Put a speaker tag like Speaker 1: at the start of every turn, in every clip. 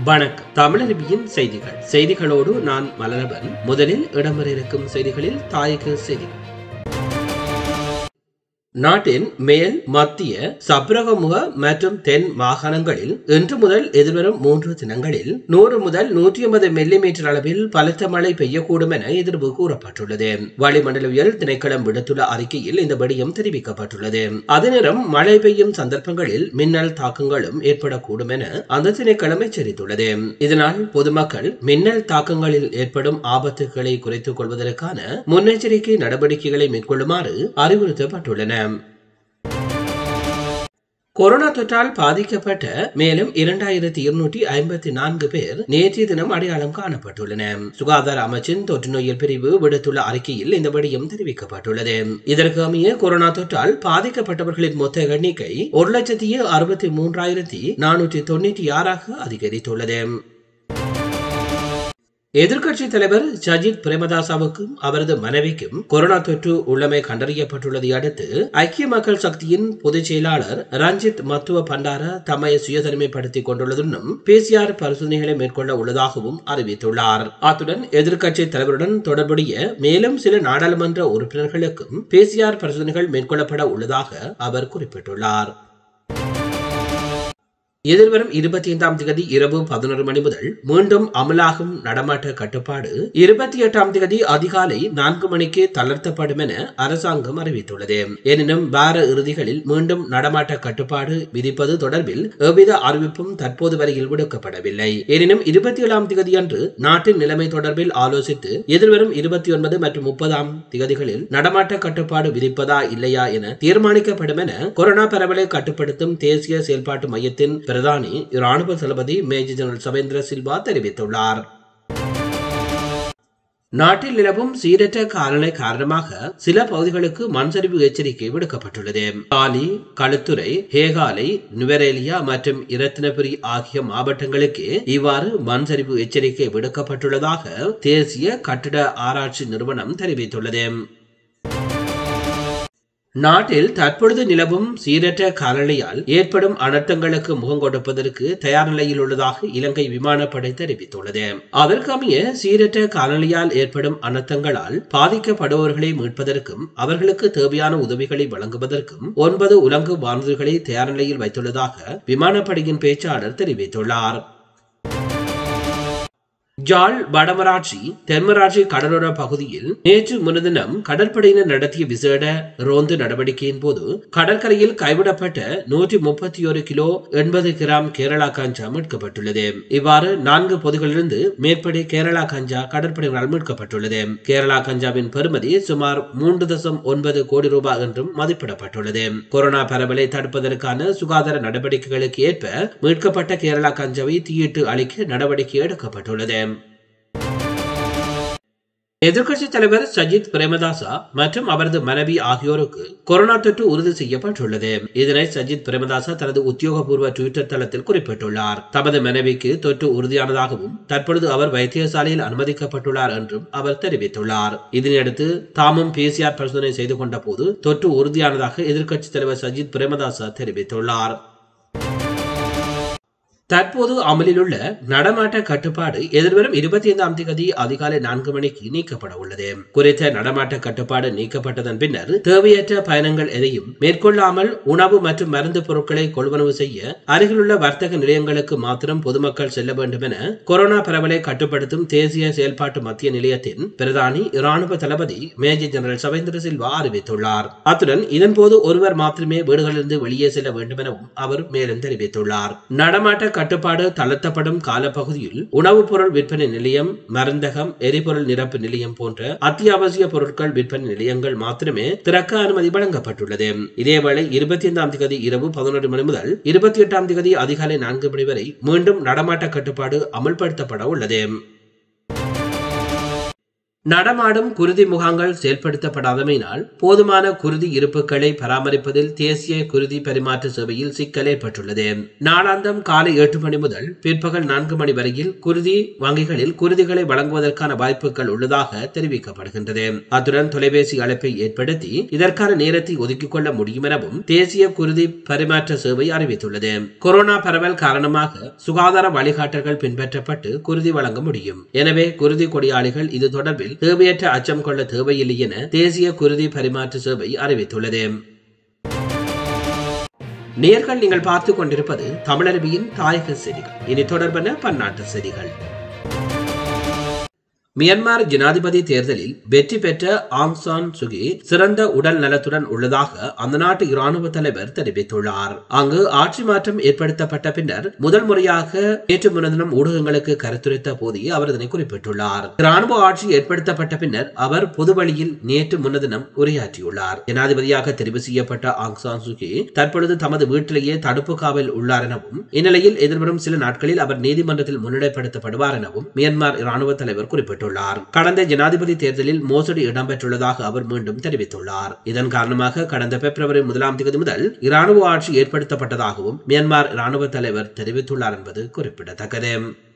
Speaker 1: வணக்கம். தமிழருவியின் செய்திகளோடு நான் மலரவன். முதலில் இடம்பெற இருக்கும் செய்திகளில் தாயக செய்திகள். நாட்டின் மேல், மத்திய, சப்ரகமுக மற்றும் தென் மாகாணங்களில் இன்று முதல் எதிர்வரும் 3 தினங்களில் 100 முதல் 150 மில்லிமீட்டர் அளவில் பலத்த மழை பெய்யக்கூடும் என எதிர்வு கூறப்பட்டுள்ளது. வளிமண்டலவியல் திணைக்களம் விடுத்துள்ள அறிக்கையில் இந்த விடயம் தெரிவிக்கப்பட்டுள்ளது. அதே நேரம் மழை பெய்யும் சந்தர்ப்பங்களில் மின்னல் தாக்கங்களும் ஏற்படக்கூடும் என அந்த திணைக்களம் எச்சரித்துள்ளது. இதனால் பொதுமக்கள் மின்னல் தாக்கங்களில் ஏற்படும் ஆபத்துகளை குறைத்துக் கொள்வதற்கான முன்னெச்சரிக்கை நடவடிக்கைகளை மேற்கொள்ளுமாறு அறிவுறுத்தப்பட்டுள்ளன. கொரோனா தொற்றால் பாதிக்கப்பட்ட மேலும் 2254 பேர் நேற்றைய தினம் அடையாளம் காணப்பட்டுள்ளன. சுகாதார அமைச்சின் தொற்று நோயல் பிரிவு விடுத்துள்ள அறிக்கையில் இந்த விடயம் தெரிவிக்கப்பட்டுள்ளது. இதற்கு அமைய கொரோனா தொற்றால் பாதிக்கப்பட்டவர்களின் மொத்த எண்ணிக்கை 1,63,496 அதிகரித்துள்ளது. எதிர்க்கட்சி தலைவர் சஜித் பிரேமதாசவுக்கும் அவரது மனைவிக்கும் கொரோனா தொற்று உள்ளமை கண்டறியப்பட்டுள்ளதை அடுத்து ஐக்கிய மக்கள் சக்தியின் பொதுச் செயலாளர் ரஞ்சித் மத்துவ பண்டார தம்மை சுயதனிமைப்படுத்திக் கொண்டுள்ளதுடன் PCR பரிசோதனைகளை மேற்கொள்ள உள்ளதாகவும் அறிவித்துள்ளார். அத்துடன் எதிர்க்கட்சி தலைவருடன் தொடர்புடைய மேலும் சில நாடாளுமன்ற உறுப்பினர்களுக்கும் PCR பரிசோதனைகள் மேற்கொள்ளப்பட உள்ளதாக அவர் குறிப்பிட்டுள்ளார். எதிர்வரும் 25ஆம் தேதி இரவு 11 மணி முதல் மீண்டும் அமலாகும் நடமாட்ட கட்டுப்பாடு 28ஆம் தேதி அதிகாலை 4 மணிக்கு தளர்த்தப்படும் என அரசாங்கம் அறிவித்துள்ளது. எனினும் வார இறுதிகளில் மீண்டும் நடமாட்ட கட்டுப்பாடு விதிப்பது தொடர்பில் எவ்வித அறிவிப்பும் தற்போது வரையில் விடுக்கப்படவில்லை. எனினும் 27ஆம் தேதி அன்று நாட்டின் நிலைமை தொடர்பில் ஆலோசித்து எதிர்வரும் 29 மற்றும் 30ஆம் தேதிகளில் நடமாட்ட கட்டுப்பாடு விதிப்பதா இல்லையா என தீர்மானிக்கப்படும் என கொரோனா பரவலை கட்டுப்படுத்தும் தேசிய செயல்பாட்டு மையத்தின் பிரதானி இராணுவ தளபதி மேஜர் ஜெனரல் சவேந்திர சில்வா தெரிவித்துள்ளார். நாட்டில் நிலவும் சீரற்ற காலநிலை காரணமாக சில பகுதிகளுக்கு மண்சரிவு எச்சரிக்கை விடுக்கப்பட்டுள்ளது. காலி, களுத்துறை, ஹேகாலை, நுவரேலியா மற்றும் இரத்தினபுரி ஆகிய மாவட்டங்களுக்கு இவ்வாறு மண்சரிவு எச்சரிக்கை விடுக்கப்பட்டுள்ளதாக தேசிய கட்டிட ஆராய்ச்சி நிறுவனம் தெரிவித்துள்ளது. நாட்டில் தற்பொழுது நிலவும் சீரற்ற காலநிலையால் ஏற்படும் அனர்த்தங்களுக்கு முகம் கொடுப்பதற்கு தயார் நிலையில் உள்ளதாக இலங்கை விமானப்படை தெரிவித்துள்ளது. அதற்கமைய சீரற்ற காலநிலையால் ஏற்படும் அனர்த்தங்களால் பாதிக்கப்படுபவர்களை மீட்பதற்கும் அவர்களுக்கு தேவையான உதவிகளை வழங்குவதற்கும் 9 உலங்கு வானூர்திகளை தயார் நிலையில் வைத்துள்ளதாக விமானப்படையின் பேச்சாளர் தெரிவித்துள்ளார். ஜாழ் வடமராட்சி தென்மராட்சி கடலோர பகுதியில் நேற்று முன்தினம் கடற்படையினர் நடத்திய விசேட ரோந்து நடவடிக்கையின் போது கடற்கரையில் கைவிடப்பட்ட 131 கிலோ 80 கிராம் கேரளா கஞ்சா மீட்கப்பட்டுள்ளது. இவ்வாறு 4 பொதிகளிலிருந்து மேற்படி கேரளா கஞ்சா கடற்படையினரால் மீட்கப்பட்டுள்ளது. கேரளா கஞ்சாவின் பெறுமதி சுமார் 3.9 கோடி ரூபாய் என்றும் மதிப்பிடப்பட்டுள்ளது. கொரோனா பரவலை தடுப்பதற்கான சுகாதார நடவடிக்கைகளுக்கு ஏற்ப மீட்கப்பட்ட கேரளா கஞ்சாவை தீயிட்டு அழிக்க நடவடிக்கை எடுக்கப்பட்டுள்ளது. எதிர்க்கட்சி தலைவர் சஜித் பிரேமதாசா மற்றும் அவரது மனைவி ஆகியோருக்கு கொரோனா தொற்று உறுதி செய்யப்பட்டுள்ளது. இதனை சஜித் பிரேமதாசா தனது உத்தியோகபூர்வ ட்விட்டர் தளத்தில் குறிப்பிட்டுள்ளார். தமது மனைவிக்கு தொற்று உறுதியானதாகவும் தற்பொழுது அவர் வைத்தியசாலையில் அனுமதிக்கப்பட்டுள்ளார் என்றும் அவர் தெரிவித்துள்ளார். இதனையடுத்து தாமும் PCR பரிசோதனை செய்து கொண்ட போது தொற்று உறுதியானதாக எதிர்க்கட்சி தலைவர் சஜித் பிரேமதாசா தெரிவித்துள்ளார். தற்போது அமலில் உள்ள நடமாட்ட கட்டுப்பாடு எதிர்வரும் 25ஆம் தேதி அதிகாலை 4 மணிக்கு நீக்கப்பட உள்ளது. குறித்த நடமாட்ட கட்டுப்பாடு நீக்கப்பட்டதன் பின்னர் தேவையற்ற பயணங்கள் எதையும் மேற்கொள்ளாமல் உணவு மற்றும் மருந்து பொருட்களை கொள்வனவு செய்ய அருகிலுள்ள வர்த்தக நிலையங்களுக்கு மாத்திரம் பொதுமக்கள் செல்ல வேண்டும் என கொரோனா பரவலை கட்டுப்படுத்தும் தேசிய செயல்பாட்டு மத்திய நிலையத்தின் பிரதானி இராணுவ தளபதி மேஜர் ஜெனரல் சவேந்திர சில்வா அறிவித்துள்ளார். அத்துடன் இதன்போது ஒருவர் மாத்திரமே வீடுகளிலிருந்து வெளியே செல்ல வேண்டும் எனவும் அவர் மேலும் தெரிவித்துள்ளார். நடமாட்ட கட்டுப்பாடு தளர்த்தப்படும் காலப்பகுதியில் உணவுப் பொருள் விற்பனை நிலையம், மருந்தகம், எரிபொருள் நிரப்பு நிலையம் போன்ற அத்தியாவசிய பொருட்கள் விற்பனை நிலையங்கள் மாத்திரமே திறக்க அனுமதி வழங்கப்பட்டுள்ளது. இதேவேளை 25ஆம் தேதி இரவு 11 மணி முதல் 28ஆம் தேதி அதிகாலை 4 மணி வரை மீண்டும் நடமாட்ட கட்டுப்பாடு அமல்படுத்தப்பட உள்ளது. நடமாடும் குருதி முகாம்கள் செயல்படுத்தப்படாதமையினால் போதுமான குருதி இருப்புகளை பராமரிப்பதில் தேசிய குருதி பரிமாற்ற சேவையில் சிக்கல் ஏற்பட்டுள்ளது. நாளாந்தம் காலை 8 மணி முதல் பிற்பகல் 4 மணி வரையில் குருதி வங்கிகளில் குருதிகளை வழங்குவதற்கான வாய்ப்புகள் உள்ளதாக தெரிவிக்கப்படுகின்றது. அத்துடன் தொலைபேசி அழைப்பை ஏற்படுத்தி இதற்கான நேரத்தை ஒதுக்கிக் கொள்ள முடியும் எனவும் தேசிய குருதி பரிமாற்ற சேவை அறிவித்துள்ளது. கொரோனா பரவல் காரணமாக சுகாதார வழிகாட்டல்கள் பின்பற்றப்பட்டு குருதி வழங்க முடியும். எனவே குருதி கொடியாளிகள் இது தொடர்பில் தேவையற்ற அச்சம் கொள்ள தேவையில்லை என தேசிய குருதி பரிமாற்ற சேவை அறிவித்துள்ளது. நேயர்கள் நீங்கள் பார்த்துக் கொண்டிருப்பது தமிழருவியின் தாயக செய்திகள். இனி தொடர்பான பன்னாட்டு செய்திகள். மியான்மர் ஜனாதிபதி தேர்தலில் வெற்றி பெற்ற ஆங் சான் சுகி சிறந்த உடல் நலத்துடன் உள்ளதாக அந்த நாட்டு இராணுவ தலைவர் தெரிவித்துள்ளார். அங்கு ஆட்சி மாற்றம் ஏற்படுத்தப்பட்ட பின்னர் முதல் முறையாக நேற்று முன்தினம் ஊடகங்களுக்கு கருத்துரைத்த போதே அவர் இதனை குறிப்பிட்டுள்ளார். இராணுவ ஆட்சி ஏற்படுத்தப்பட்ட பின்னர் அவர் பொதுவழியில் நேற்று முன்தினம் உரையாற்றியுள்ளார். ஜனாதிபதியாக தெரிவு செய்யப்பட்ட ஆங் சான் சுகி தற்பொழுது தமது வீட்டிலேயே தடுப்பு காவல் உள்ளார் எனவும் இந்நிலையில் எதிர்வரும் சில நாட்களில் அவர் நீதிமன்றத்தில் முன்னிலைப்படுத்தப்படுவார் எனவும் மியான்மர் இராணுவ தலைவர் குறிப்பிட்டார். கடந்த ஜனாதிபதி தேர்தலில் மோசடி இடம்பெற்றுள்ளதாக அவர் மீண்டும் தெரிவித்துள்ளார். இதன் காரணமாக கடந்த பிப்ரவரி 1 முதல் இராணுவ ஆட்சி ஏற்படுத்தப்பட்டதாகவும் மியான்மர் இராணுவ தலைவர் தெரிவித்துள்ளார் என்பது குறிப்பிடத்தக்கது.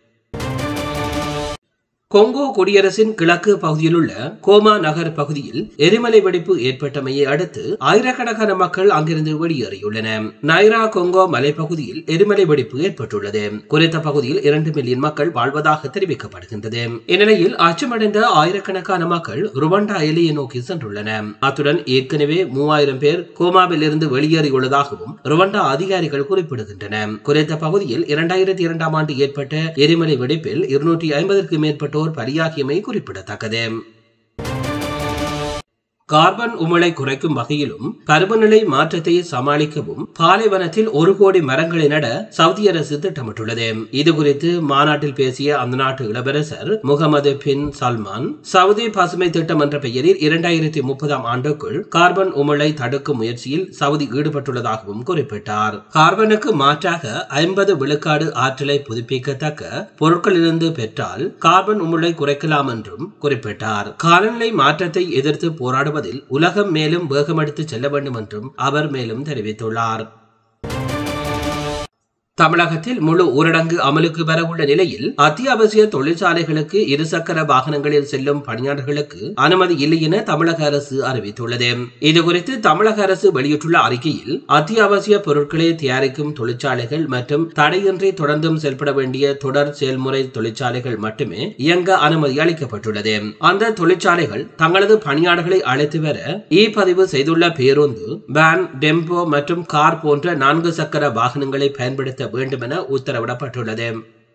Speaker 1: கொங்கோ குடியரசின் கிழக்கு பகுதியில் உள்ள கோமா நகர் பகுதியில் எரிமலை வெடிப்பு ஏற்பட்டமையை அடுத்து ஆயிரக்கணக்கான மக்கள் அங்கிருந்து வெளியேறியுள்ளனர். நைரா கொங்கோ மலைப்பகுதியில் எரிமலை வெடிப்பு ஏற்பட்டுள்ளது. குறித்த பகுதியில் 2 மில்லியன் மக்கள் வாழ்வதாக தெரிவிக்கப்படுகின்றது. இந்நிலையில் அச்சமடைந்த ஆயிரக்கணக்கான மக்கள் ருவண்டா எல்லையை நோக்கி சென்றுள்ளனர். அத்துடன் ஏற்கனவே 3000 பேர் கோமாவில் இருந்து வெளியேறியுள்ளதாகவும் ருவண்டா அதிகாரிகள் குறிப்பிடுகின்றனர். குறித்த பகுதியில் 2002ஆம் ஆண்டு ஏற்பட்ட எரிமலை வெடிப்பில் 250க்கும் மேற்பட்டோர் பலியாகியமை குறிப்பிடத்தக்கது. கார்பன் உமிழை குறைக்கும் வகையிலும் பருவநிலை மாற்றத்தை சமாளிக்கவும் பாலைவனத்தில் 1 கோடி மரங்களை நட சவுதி அரசு திட்டமிட்டுள்ளது. இதுகுறித்து மாநாட்டில் பேசிய அந்த நாட்டு இளவரசர் முகமது பின் சல்மான் சவுதி பசுமை திட்டம் என்ற பெயரில் 2030ஆம் ஆண்டுக்குள் கார்பன் உமிழை தடுக்கும் முயற்சியில் சவுதி ஈடுபட்டுள்ளதாகவும் குறிப்பிட்டார். கார்பனுக்கு மாற்றாக 50 விழுக்காடு ஆற்றலை புதுப்பிக்கத்தக்க பொருட்களிலிருந்து பெற்றால் கார்பன் உமிழை குறைக்கலாம் என்றும் குறிப்பிட்டார். காலநிலை மாற்றத்தை எதிர்த்து போராடும் உலகம் மேலும் வேகமெடுத்து செல்ல வேண்டும் என்றும் அவர் மேலும் தெரிவித்துள்ளார். தமிழகத்தில் முழு ஊரடங்கு அமலுக்கு வரவுள்ள நிலையில் அத்தியாவசிய தொழிற்சாலைகளுக்கு இருசக்கர வாகனங்களில் செல்லும் பணியாளர்களுக்கு அனுமதி இல்லை என தமிழக அரசு அறிவித்துள்ளது. இதுகுறித்து தமிழக அரசு வெளியிட்டுள்ள அறிக்கையில் அத்தியாவசிய பொருட்களை தயாரிக்கும் தொழிற்சாலைகள் மற்றும் தடையின்றி தொடர்ந்தும் செயல்பட வேண்டிய தொடர் செயல்முறை தொழிற்சாலைகள் மட்டுமே இயங்க அனுமதி அளிக்கப்பட்டுள்ளது. அந்த தொழிற்சாலைகள் தங்களது பணியாளர்களை அழைத்து வர பதிவு செய்துள்ள பேருந்து, வேன், டெம்போ மற்றும் கார் போன்ற 4 சக்கர வாகனங்களை பயன்படுத்த வேண்டும் என உத்தரவிடப்பட்டுள்ளது.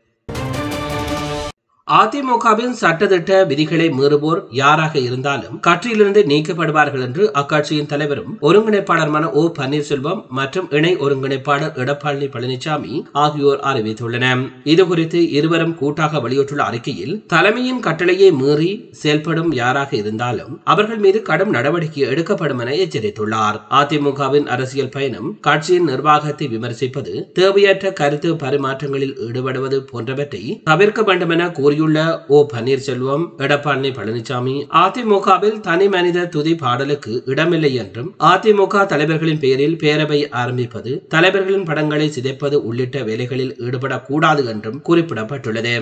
Speaker 1: அதிமுகவின் சட்டத்திட்ட விதிகளை மீறுவோர் யாராக இருந்தாலும் கட்சியிலிருந்து நீக்கப்படுவார்கள் என்று அக்கட்சியின் தலைவரும் ஒருங்கிணைப்பாளருமான ஓ பன்னீர்செல்வம் மற்றும் இணை ஒருங்கிணைப்பாளர் எடப்பாடி பழனிசாமி ஆகியோர் அறிவித்துள்ளனர். இதுகுறித்து இருவரும் கூட்டாக வெளியிட்டுள்ள அறிக்கையில் தலைமையின் கட்டளையை மீறி செயல்படும் யாராக இருந்தாலும் அவர்கள் மீது கடும் நடவடிக்கை எடுக்கப்படும் என எச்சரித்துள்ளார். அதிமுகவின் அரசியல் பயணம், கட்சியின் நிர்வாகத்தை விமர்சிப்பது, தேவையற்ற கருத்து பரிமாற்றங்களில் ஈடுபடுவது போன்றவற்றை தவிர்க்க வேண்டும் என கூறி ஓ பன்னீர்செல்வம், எடப்பாடி பழனிசாமி அதிமுகவில் தனி மனித துதி பாடலுக்கு இடமில்லை என்றும் அதிமுக தலைவர்களின் பெயரில் பேரவை ஆரம்பிப்பது, தலைவர்களின் படங்களை சிதைப்பது உள்ளிட்ட வேலைகளில் ஈடுபடக்கூடாது என்றும் குறிப்பிடப்பட்டுள்ளது.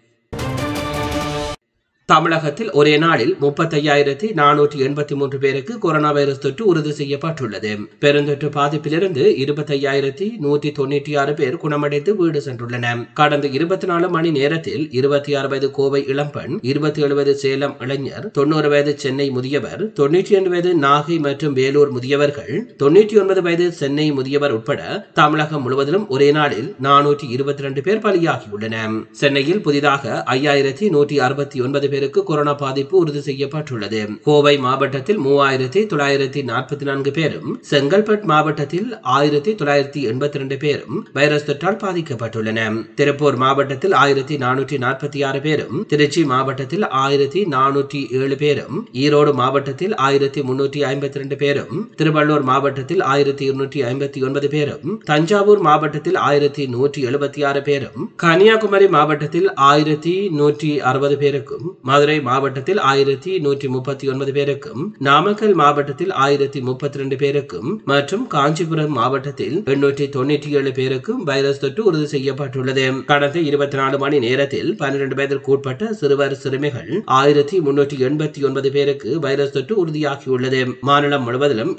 Speaker 1: தமிழகத்தில் ஒரே நாளில் 35,483 பேருக்கு கொரோனா வைரஸ் தொற்று உறுதி செய்யப்பட்டுள்ளது. பெருந்தொற்று பாதிப்பிலிருந்து 25,196 பேர் குணமடைந்து வீடு சென்றுள்ளனர். கடந்த 24 மணி நேரத்தில் 26 வயது கோவை இளம்பெண், 27 வயது சேலம் இளைஞர், 90 வயது சென்னை முதியவர், 92 வயது நாகை மற்றும் வேலூர் முதியவர்கள், 99 வயது சென்னை முதியவர் உட்பட தமிழகம் முழுவதிலும் ஒரே நாளில் 422 பேர் பலியாகியுள்ளனர். சென்னையில் புதிதாக 5,169 பேருக்கு கொரோனா பாதிப்பு உறுதி செய்யப்பட்டுள்ளது. கோவை மாவட்டத்தில் 3,944 பேரும், செங்கல்பட்டு மாவட்டத்தில் 1,982 பேரும் வைரஸ் தொற்றால் பாதிக்கப்பட்டுள்ளனர். திருப்பூர் மாவட்டத்தில் 1,446 பேரும், திருச்சி மாவட்டத்தில் 1,407 பேரும், ஈரோடு மாவட்டத்தில் 1,352 பேரும், திருவள்ளூர் மாவட்டத்தில் 1,259 பேரும், தஞ்சாவூர் மாவட்டத்தில் 1,176 பேரும், கன்னியாகுமரி மாவட்டத்தில் 1,160 பேருக்கும், மதுரை மாவட்டத்தில் 1139 பேருக்கும், நாமக்கல் மாவட்டத்தில் 1032 பேருக்கும் மற்றும் காஞ்சிபுரம் மாவட்டத்தில் 897 பேருக்கும் வைரஸ் தொற்று உறுதி செய்யப்பட்டுள்ளது. கடந்த 24 மணி நேரத்தில் 12 வயதிற்கு உட்பட்ட சிறுவர் சிறுமிகள் 1389 பேருக்கு வைரஸ் தொற்று உறுதியாகியுள்ளது. மாநிலம் முழுவதிலும்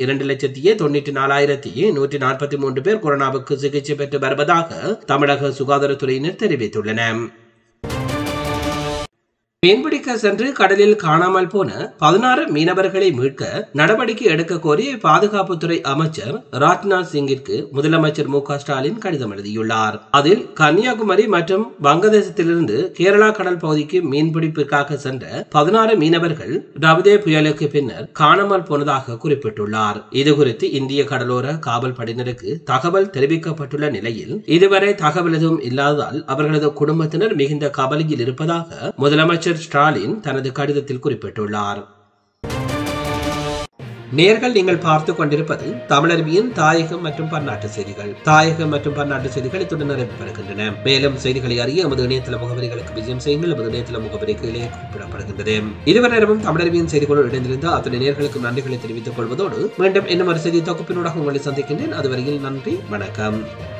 Speaker 1: 2,94,143 பேர் கொரோனாவுக்கு சிகிச்சை பெற்று வருவதாக தமிழக சுகாதாரத்துறையினர் தெரிவித்துள்ளனர். மீன்பிடிக்க சென்று கடலில் காணாமல் போன 16 மீனவர்களை மீட்க நடவடிக்கை எடுக்க கோரி பாதுகாப்புத்துறை அமைச்சர் ராஜ்நாத் சிங்கிற்கு முதலமைச்சர் மு க ஸ்டாலின் கடிதம் எழுதியுள்ளார். அதில் கன்னியாகுமரி மற்றும் வங்கதேசத்திலிருந்து கேரளா கடல் பகுதிக்கு மீன்பிடிப்பிற்காக சென்ற 16 மீனவர்கள் டவ்தே புயலுக்கு பின்னர் காணாமல் போனதாக குறிப்பிட்டுள்ளார். இதுகுறித்து இந்திய கடலோர காவல் படையினருக்கு தகவல் தெரிவிக்கப்பட்டுள்ள நிலையில் இதுவரை தகவல் எதுவும் இல்லாததால் அவர்களது குடும்பத்தினர் மிகுந்த கவலையில் இருப்பதாக முதலமைச்சர் ஸ்டாலின் தனது கடிதத்தில் குறிப்பிட்டுள்ளார். நேர்கள் நீங்கள் பார்த்துக் கொண்டிருப்பது தமிழருவியின் தாயகம் மற்றும் பன்னாட்டு செய்திகள். தாயகம் மற்றும் பன்னாட்டு செய்திகள் இத்துடன் நிறைவு பெறுகின்றன. மேலும் செய்திகளை அறிய எமது இணையதள முகவரிகளுக்கு விஜயம் செய்யுங்கள். எமது இணையதள முகவரி கீழே குறிப்பிடப்படுகின்றது. இதுவரை நேரமும் தமிழருவியின் செய்திகளோடு இணைந்திருந்த அத்தனை நேர்களுக்கு நன்றிகளை தெரிவித்துக் கொள்வதோடு மீண்டும் இன்னும் ஒரு செய்தி தொகுப்பினூடாக உங்களை சந்திக்கின்றேன். அதுவரையில் நன்றி, வணக்கம்.